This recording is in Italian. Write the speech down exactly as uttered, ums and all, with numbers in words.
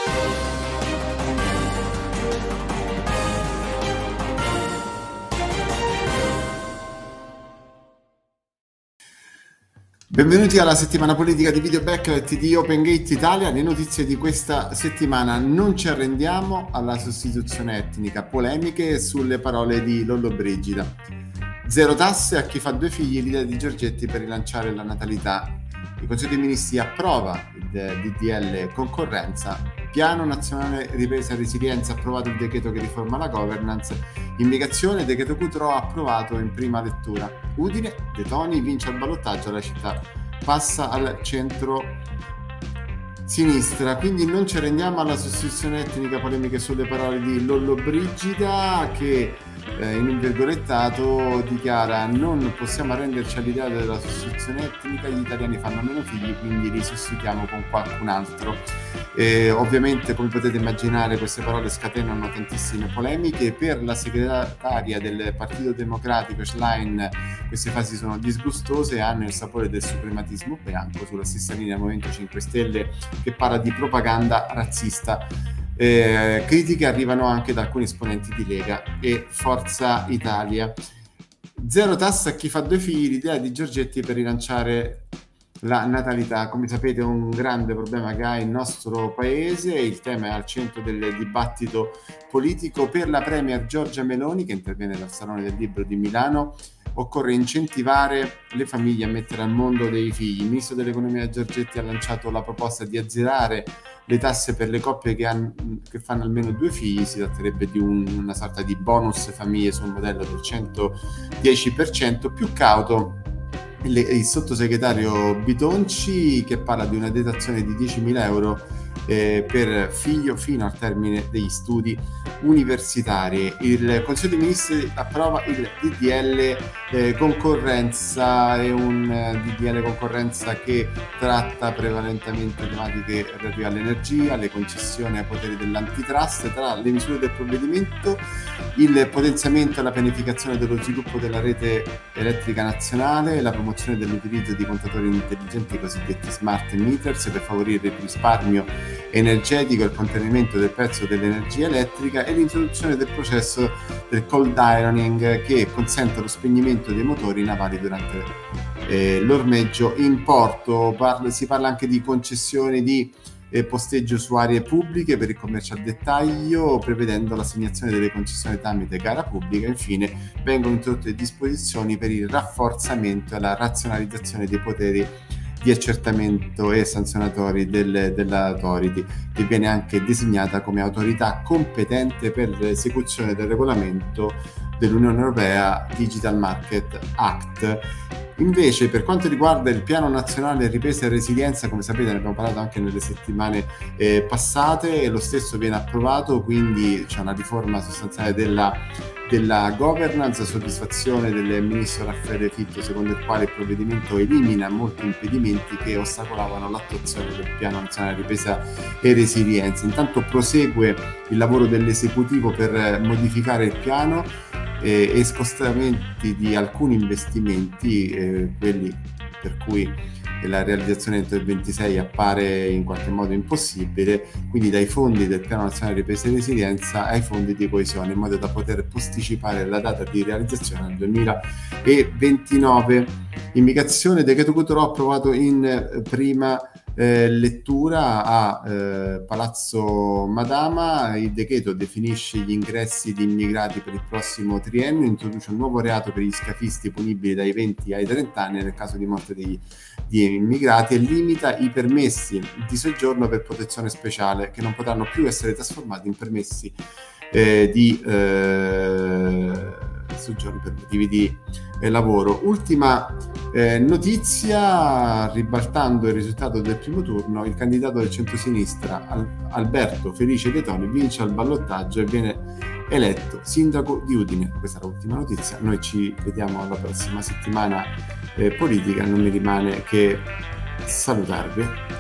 Benvenuti alla settimana politica di Videobacklet di OpenGate Italia. Le notizie di questa settimana: non ci arrendiamo alla sostituzione etnica, polemiche sulle parole di Lollobrigida, zero tasse a chi fa due figli, l'idea di Giorgetti per rilanciare la natalità, il Consiglio dei Ministri approva il D D L concorrenza, piano nazionale ripresa e resilienza, approvato il decreto che riforma la governance, immigrazione, decreto Cutro approvato in prima lettura, Udine, De Toni vince al ballottaggio, la città passa al centro sinistra. Quindi non ci rendiamo alla sostituzione etnica, polemiche sulle parole di Lollobrigida, che eh, in un virgolettato dichiara: non possiamo arrenderci all'idea della sostituzione etnica, gli italiani fanno meno figli, quindi li sostituiamo con qualcun altro. Eh, ovviamente, come potete immaginare, queste parole scatenano tantissime polemiche. Per la segretaria del Partito Democratico Schlein queste fasi sono disgustose e hanno il sapore del suprematismo bianco, sulla stessa linea Movimento cinque Stelle, che parla di propaganda razzista. Eh, critiche arrivano anche da alcuni esponenti di Lega e Forza Italia. Zero tasse a chi fa due figli, l'idea di Giorgetti per rilanciare la natalità. Come sapete, è un grande problema che ha il nostro paese, il tema è al centro del dibattito politico. Per la premier Giorgia Meloni, che interviene dal Salone del Libro di Milano, occorre incentivare le famiglie a mettere al mondo dei figli. Il ministro dell'economia Giorgetti ha lanciato la proposta di azzerare le tasse per le coppie che, hanno, che fanno almeno due figli. Si tratterebbe di un, una sorta di bonus famiglie sul modello del centodieci per cento. Più cauto il, il sottosegretario Bitonci, che parla di una detrazione di diecimila euro Eh, per figlio fino al termine degli studi universitari. Il Consiglio dei Ministri approva il D D L eh, concorrenza, è un eh, D D L concorrenza che tratta prevalentemente tematiche relative all'energia, alle concessioni ai poteri dell'antitrust. Tra le misure del provvedimento, il potenziamento e la pianificazione dello sviluppo della rete elettrica nazionale, la promozione dell'utilizzo di contatori intelligenti, cosiddetti smart meters, per favorire il risparmio energetico e il contenimento del prezzo dell'energia elettrica, e l'introduzione del processo del cold ironing, che consente lo spegnimento dei motori navali durante eh, l'ormeggio in porto. Parla, si parla anche di concessioni di eh, posteggio su aree pubbliche per il commercio al dettaglio, prevedendo l'assegnazione delle concessioni tramite gara pubblica. Infine vengono introdotte disposizioni per il rafforzamento e la razionalizzazione dei poteri di accertamento e sanzionatori del, dell'autority, che viene anche designata come autorità competente per l'esecuzione del regolamento dell'Unione Europea Digital Market Act. Invece, per quanto riguarda il Piano Nazionale Ripresa e Resilienza, come sapete ne abbiamo parlato anche nelle settimane eh, passate, e lo stesso viene approvato, quindi c'è una riforma sostanziale della della governance, a soddisfazione del ministro Raffaele Fitto, secondo il quale il provvedimento elimina molti impedimenti che ostacolavano l'attuazione del Piano Nazionale Ripresa e Resilienza. Intanto prosegue il lavoro dell'esecutivo per modificare il piano eh, e spostamenti di alcuni investimenti, eh, quelli per cui la realizzazione entro il ventisei appare in qualche modo impossibile, quindi dai fondi del Piano Nazionale Ripresa e Resilienza ai fondi di coesione, in modo da poter posticipare la data di realizzazione al duemilaventinove. Immigrazione, decreto Cutro approvato in prima eh, lettura a eh, Palazzo Madama. Il decreto definisce gli ingressi di immigrati per il prossimo triennio, introduce un nuovo reato per gli scafisti punibili dai venti ai trenta anni nel caso di morte degli, di immigrati, e limita i permessi di soggiorno per protezione speciale, che non potranno più essere trasformati in permessi eh, di eh, soggiorno per motivi di eh, lavoro. Ultima eh, notizia: ribaltando il risultato del primo turno, il candidato del centrosinistra Al- Alberto Felice De Toni vince al ballottaggio e viene eletto sindaco di Udine. Questa è l'ultima notizia. Noi ci vediamo alla prossima settimana eh, politica. Non mi rimane che salutarvi.